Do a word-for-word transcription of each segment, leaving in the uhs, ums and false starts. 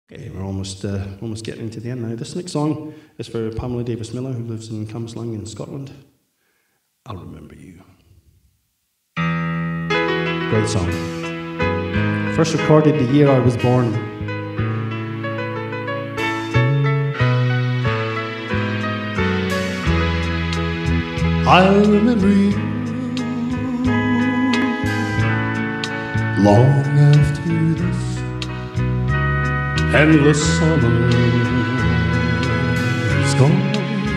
Okay, we're almost uh, almost getting into the end now. This next song is for Pamela Millar, who lives in Cambusland in Scotland. I'll remember you. Great song. First recorded the year I was born. I'll remember you long after this endless summer is gone.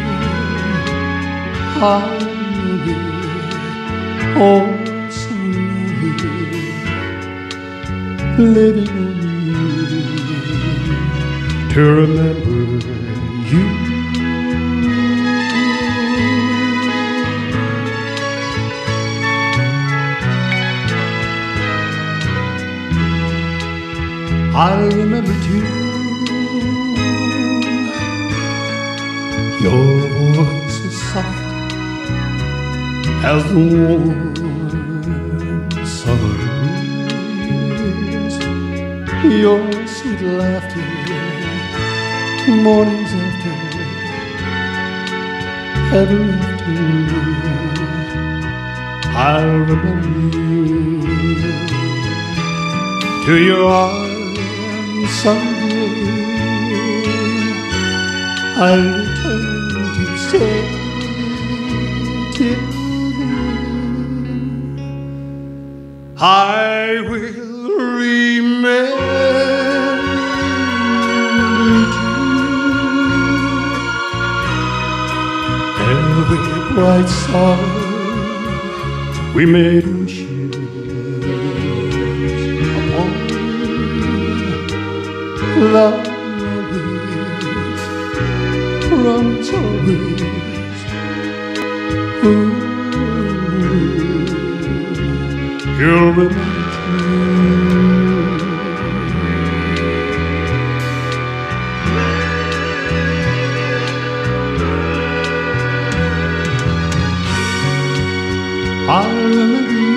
I'll be oh so lonely, living on you to remember you. I remember too your voice is soft as the warm summer breeze, your sweet laughter mornings after ever after. I'll remember you to your arms. Someday I'll return to stay till then. I will remember every bright sorrow we made oceans upon love always, promise always. Ooh, you'll remember true. I'll remember you.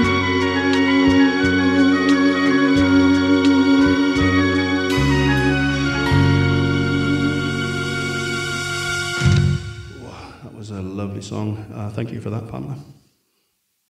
That was a lovely song. Uh, thank you for that, Pamela.